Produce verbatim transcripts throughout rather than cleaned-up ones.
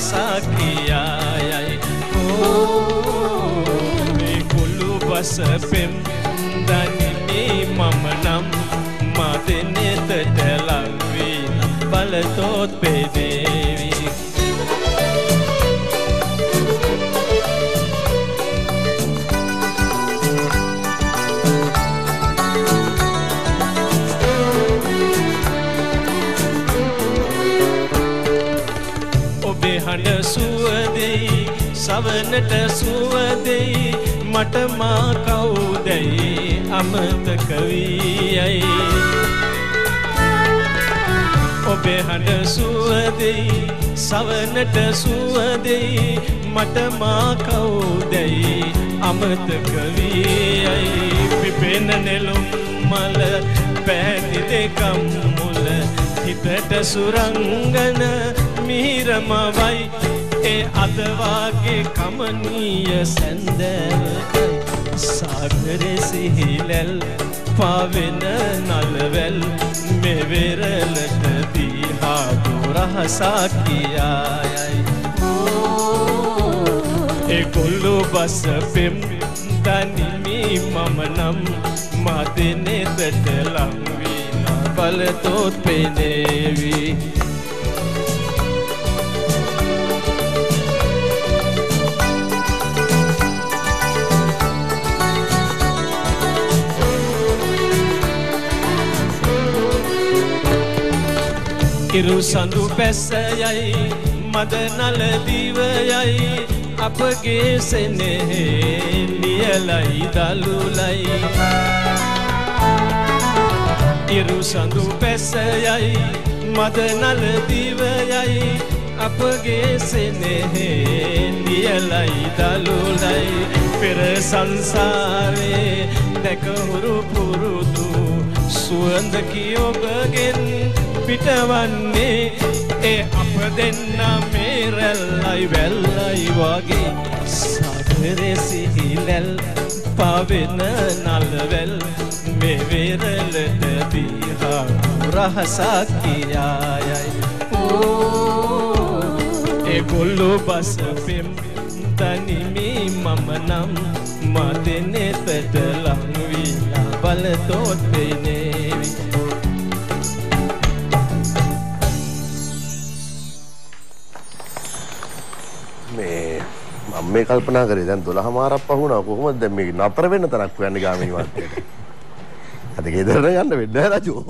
රහසා කියයි මේ කුළු බස පෙම් දනිමි මම නම් මදෙනෙතට ලංවී බලතොත් පෙදේවි හඬ සුවදෙයි සවනට සුවදෙයි මට මා කවුදැයි අමතක වීයයි ඔබේ හඬ සුවදෙයි සවනට සුවදෙයි මට මා කවුදැයි අමතක වීයයි පිපෙන නෙළුම් මල පැහැති දෙකම් මුල හිතට සුරංගන මිහිරමවයි ඒ අදවාගේ කමනීය සැන්දෑවකයි සාගරේ සිහිලැල් පාවෙන නලවැල් මෙවෙරලට දීහාදු රහසා කියයි ඒ කොල්ලු බස පෙම් දනිමි මම නම් මදෙනෙතට ලංවී බලතොත් පෙනේවි ඉරු සඳු පැස්සයයි මදනල දිවයයි අපගේ සෙනෙහි ලියලයි දලුලයි ඉරු සඳු පැස්සයයි මදනල දිවයයි අපගේ සෙනෙහි ලියලයි දලුලයි පෙර සංසාරේ දැකහුරු පුරුදු සුවඳ කියොබගෙන් පිටවන්නේ ඒ අප දෙන්න මේ රැල්ලයි වැල්ලයි වගේ සාගරේ සිහිලැල් පාවෙන නලවැල් මේ වෙරළට දීහා රහසා කියයි ඒ කොල්ලු බස පෙම් දනිමි මම නම් මදෙනෙතට ලංවී බලතොත් පෙනේවි මේ කල්පනා කරේ දැන් දොළහ මාරක් පහුණා කොහොමද දැන් මේක නතර වෙන්න තරක් හොයන්නේ ගාමිණී මාත්‍යට. අද ගෙදරට යන්න වෙන්නේ නැහැ රජෝ.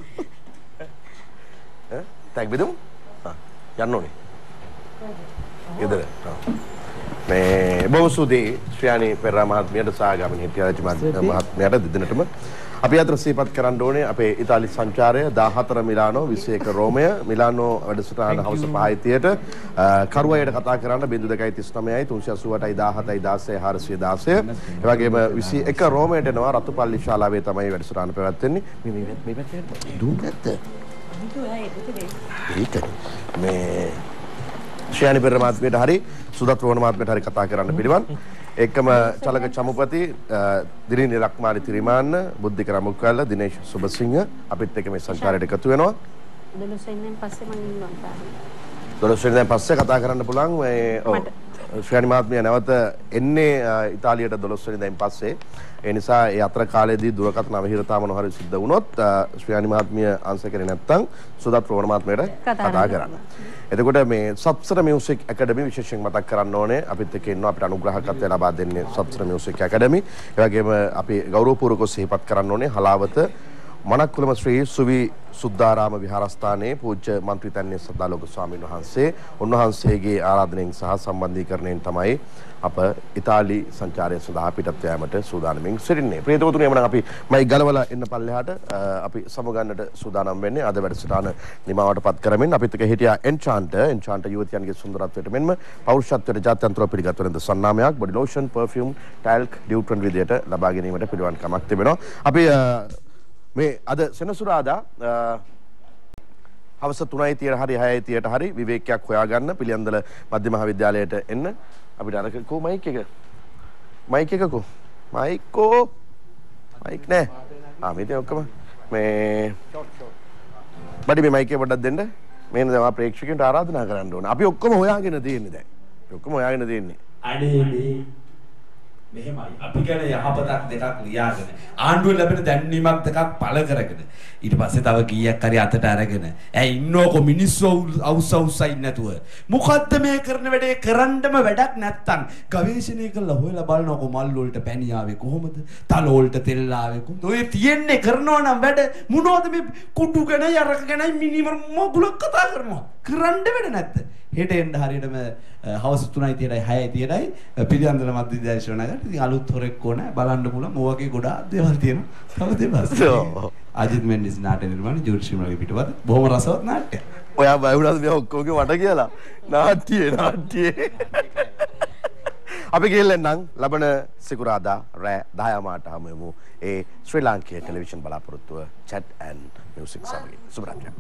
ඈ ටැග් බෙදමු. ආ යන්න ඕනේ. ගෙදර. මේ බොහොම සුදී ශ්‍රියානි පෙරේරා මහත්මියට සහ ගාමිණී හෙට්ටිආරච්චි මහත්මයාට දෙදෙනාටම අපි අතර සිහිපත් කරන්න ඕනේ අපේ ඉතාලි සංචාරය දාහතර මිලානෝ විසි එක රෝමය මිලානෝ වැඩසටහන හවස පහයි තියට කරුවයට කතා කරන්න බිංදුව දෙකයි තිස් නවයයි තුන්සිය අසූ අටයි දාහතයි දාසයයි හාරසිය දාසය ඒ වගේම විසි එක රෝමයට එනවා රතුපල්ලි ශාලාවේ තමයි වැඩසටහන පැවැත්වෙන්නේ මේ මේ මේ පැත්තේ දුම් පැත්ත ඒක මේ ශ්‍රියානි පෙරේරා මහත්මියට හරි සුදත් රෝහණ මහත්මියට හරි කතා කරන්න පිළිවන් එකම චලක චමුපති දිරිනි ලක්මාලි තිරිමාන්න බුද්ධික රමුක්කල්ල දිනේෂ් සුබසිංහ අපිත් එක්ක මේ සංචාරයට එකතු වෙනවා දොළොස් වෙනිදාන් පස්සේ මම ඉන්නවා දොළොස් වෙනිදාන් පස්සේ කතා කරන්න පුළුවන් මේ ඔව් ශ්‍රියානි මහත්මිය නැවත එන්නේ ඉතාලියට දොළොස් වෙනිදාන් පස්සේ ඒ නිසා ඒ අතර කාලයේදී දුරකථන අවහිරතාව මොනවාරි සිද්ධ වුණොත් ශ්‍රියානි මහත්මිය ආන්සර් කරේ නැත්නම් සුදත් රෝහණ මහත්මියට කතා කරන්න. එතකොට මේ සප්සර මියුසික් ඇකඩමි විශේෂයෙන් මතක් කරන්න ඕනේ අපිත් එක්ක ඉන්නවා අපිට අනුග්‍රහකත්වය ලබා දෙන්නේ සප්සර මියුසික් ඇකඩමි. ඒ වගේම අපි ගෞරවපූර්වකව සිහිපත් කරන්න ඕනේ හලාවත මණක්කුලම ශ්‍රී සුවි සුද්ධාරාම විහාරස්ථානයේ පූජ්‍ය මන්ත්‍රීතන්‍ය සදාලෝක ස්වාමීන් වහන්සේ උන්වහන්සේගේ ආරාධනෙන් සහ සම්බන්ධීකරණයෙන් තමයි අප ඉතාලි සංචාරය සඳහා පිටත් යාමට සූදානමින් සිටින්නේ. ප්‍රියතමතුනි එමනම් අපි මයි ගලවලා එන්න පල්ලෙහාට අපි සමුගන්නට සූදානම් වෙන්නේ අද වැඩසටහන නිමාවටපත් කරමින් අපිත් එක්ක හිටියා එන්චාන්ට් එන්චාන්ට් යුවතියන්ගේ සුන්දරත්වයට මෙන්ම පෞරුෂත්වයට ජාත්‍යන්තර පිළිගත් වෙන සන්නාමයක් body lotion perfume talc deodorant විදියට ලබා ගැනීමට පිළිවන්කමක් තිබෙනවා. අපි මේ අද සෙනසුරාදා හවස තුනයි තියට හරි හයයි තියට හරි විවේකයක් හොයාගන්න පිළියන්දල මධ්‍ය මහාවිද්‍යාලයට එන්න අපිට අර කෝ මයික් එක මයික් එක කෝ මයික් කෝ මයික් නෑ ආ මේ තේ ඔක්කොම මේ බඩි මේ මයික් එක පොඩ්ඩක් දෙන්න මේන දැන් ප්‍රේක්ෂකයන්ට ආරාධනා කරන්න ඕන. අපි ඔක්කොම හොයාගෙන තියෙන්නේ දැන්. අපි ඔක්කොම හොයාගෙන තියෙන්නේ. අනේ මේ මෙහෙමයි අපි ගැන යහපතක් දෙකක් ලියාගෙන ආණ්ඩුවේ ලැබෙන දැන්වීමක් දෙකක් පළ කරගෙන ඊට පස්සේ තව කීයක් හරි අතට අරගෙන ඇයි ඉන්නකො මිනිස්සු අවුස් අවුස්සයි නැතුව මොකද්ද මේ කරන වැඩේ කරන්නම වැඩක් නැත්තම් ගවේෂණය කරලා හොයලා බලනකො මල් වලට පැණි ආවේ කොහොමද තල වලට තෙල් ආවේ කොහොමද ඔය තියෙන්නේ කරනවා නම් වැඩ මොනවද මේ කුඩු ගැන යරක ගැන මිනිමර මොගුලක් කතා කරනවා කරන්න වැඩ නැත්ද හෙට එන්න හරියටම හවස තුනයි තියටයි හයයි තියටයි පිළියන්දල මැද දර්ශනයකට ඉතින් අලුත් හොරෙක් ඕන බලන්න පුළුවන් ඔය වගේ ගොඩාක් දේවල් තියෙනවා තව දේවල් අජිත් මෙන්ඩිස් නාට්‍ය නිර්මාණ ජෝර්ජ් ශ්‍රීමලගේ පිටපත බොහොම රසවත් නාට්‍යයක් ඔයා බයුණාද මේ ඔක්කොගේ මට කියලා නාට්‍යයේ නාට්‍යයේ අපි ගෙල්ලෙන්නම් ලබන සිකුරාදා රෑ දහය මාට හමු වෙමු ඒ ශ්‍රී ලාංකීය ටෙලිවිෂන් බලාපොරොත්තුව chat and music සමගින් සුබ රාත්‍රියක්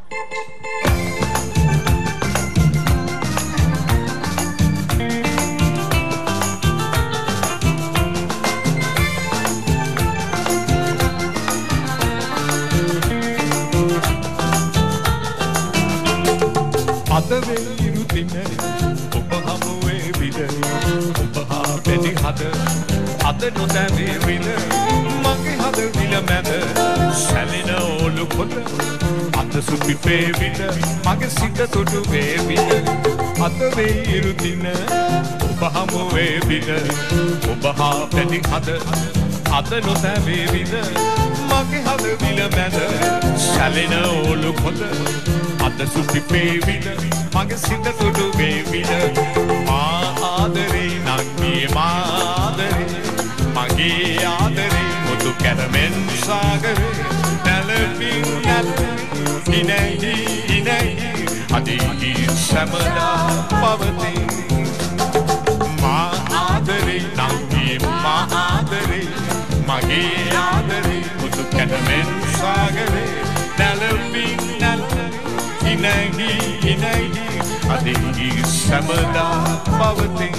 අදවේ ඉරුදින ඔබ හමුවේ විද ඔබ හා පැටි හද අද නොදැවේ විද මගේ හද විල මැද සැලෙන ඕලු කොට අද සුපිපේ විද මගේ සිත තුඩු වේ විද අදවේ ඉරුදින ඔබ හමුවේ විද ඔබ හා පැටි හද අද නොදැවේ විද මගේ හද විල මැද සැලෙන ඕලු කොට අද සුපිපේ විද මගේ සිත තුඩු වේ විද මා ආදරේ නංගී මා ආදරේ මගේ ආදරේ මුතු කැරමෙන් සාගරේ නැලපින් නැලපින් ඉනෙහි ඉනෙහි අදී සමදා පවතී මා ආදරේ නංගී මා ආදරේ මගේ ආදරේ මුතු කැරමෙන් සාගරේ නැලපින් නැලපින් ඉනෙහි ඉනෙහි අදී සමදා පවතී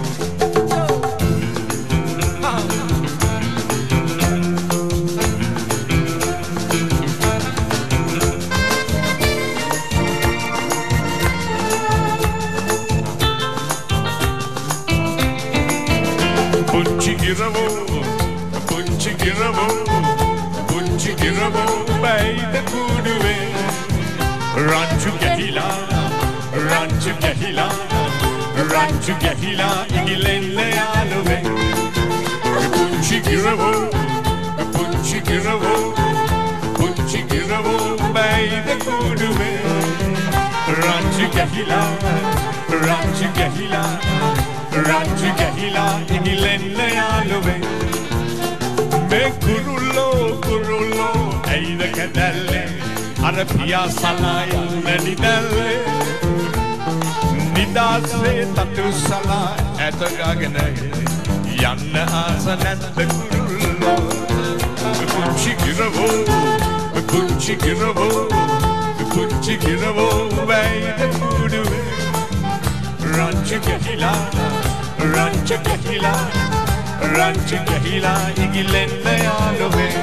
පුංචි ගිරවෝ පුංචි ගිරවෝ පුංචි ගිරවෝ බයිද කුඩුවේ Ranchu Gahila, Ranchu Gahila, Ranchu Gahila, Igilene Alove, Punchi Giravo, Punchi Giravo, Punchi Giravo, by the Kuduve, Ranchu Gahila, Ranchu Gahila, Ranchu Gahila, Igilene Alove, Me Kurullo, Kurullo, Aida Kadale. Arapia salaya nenidale nidasve tatu sala etagagene yanna asanet kurullo kunchi giravo kunchi giravo kunchi giravo vaide kuduve ranchu gahila ranchu gahila ranchu gahila igilenne alove